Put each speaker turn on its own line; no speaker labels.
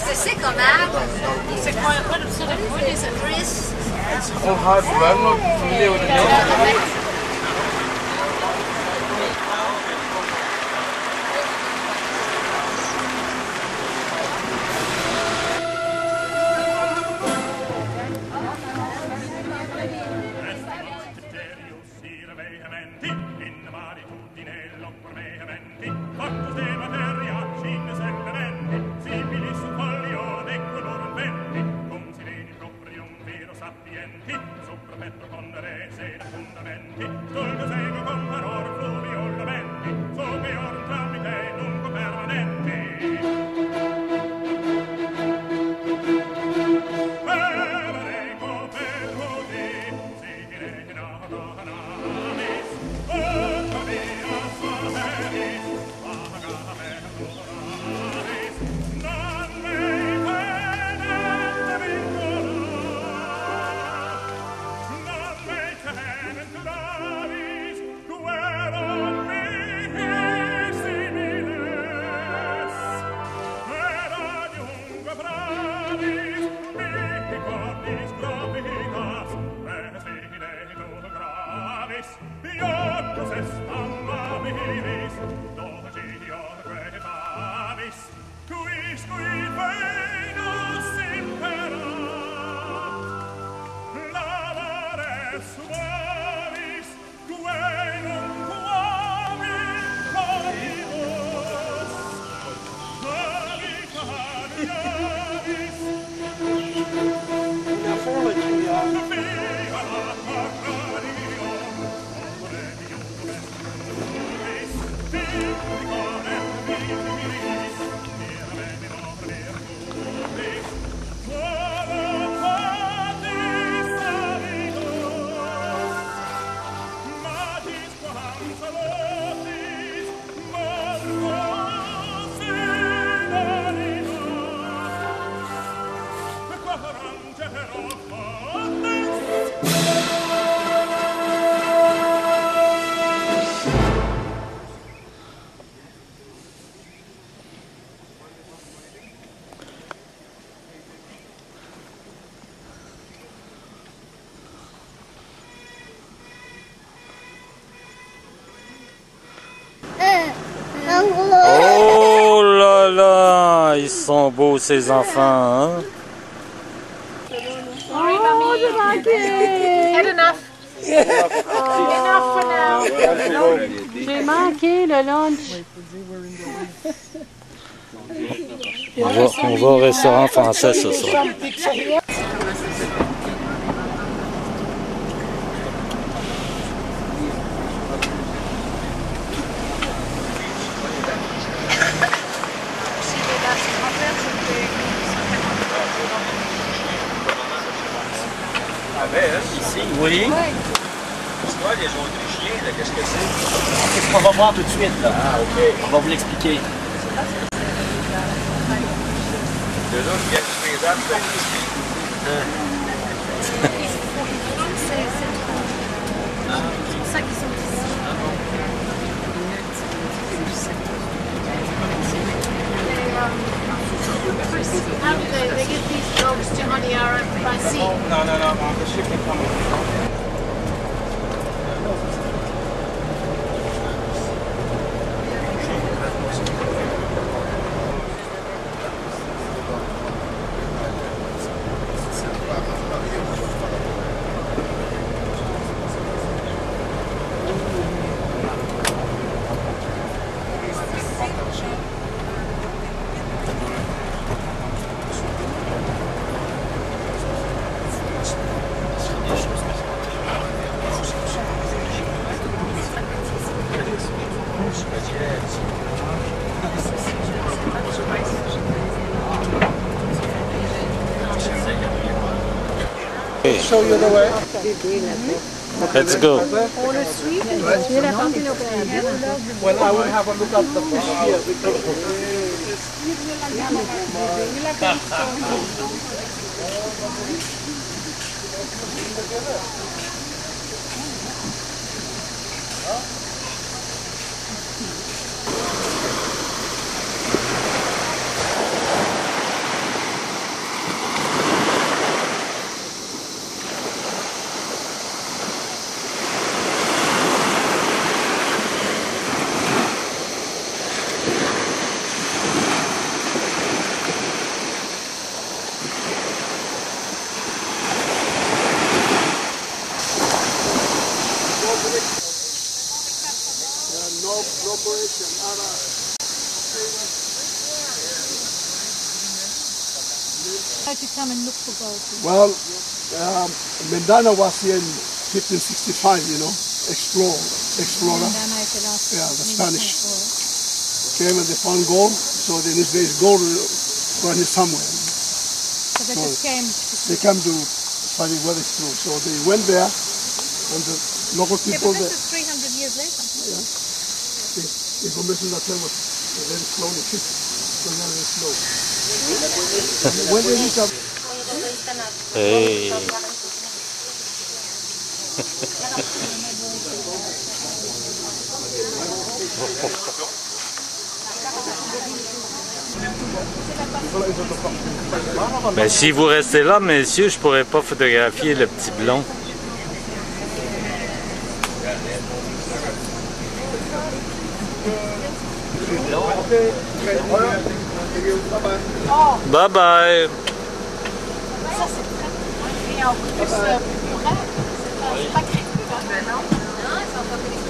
C'est commode.
C'est quoi un peu de ça de quoi des
Chris.
Oh, hi, Bruno. Video with the
Oh là là, ils sont beaux ces enfants, hein?
Oh, j'ai manqué! Had enough! Enough for now! J'ai manqué le lunch!
On va au restaurant français ce soir.
Ici, oui. L'histoire des Autrichiens, qu'est-ce que c'est? C'est ce qu'on va voir tout de suite, là. Ah, OK. On va vous l'expliquer.
De là, il y a du paysage,
C'est pour ça qu'ils sont ici.
How do they get these dogs to Honiara by sea?
No, the shipping company.
Show you the way.
Let's go.
On le suit, tu es la cantine opérative.
Well, I will have a look at the fish here because no bridge and other.
How did you come and look for gold?
Well, Mendana was here in 1565, you know, explorer. Yeah, the Spanish came and they found gold, so then if there is gold around here somewhere.
So they just came.
They came to study where it's true. So they went there, and the local people
Yeah, but
there.
this is 300 years later.
Yeah. The information that came was very slowly shipped, so very slow. When they reach up,
Hey. Mais si vous restez là, messieurs, je pourrais pas photographier le petit blond. Bye bye.
Ça, c'est très. Et en plus, pour elle, c'est pas crédible.
Non, ils sont pas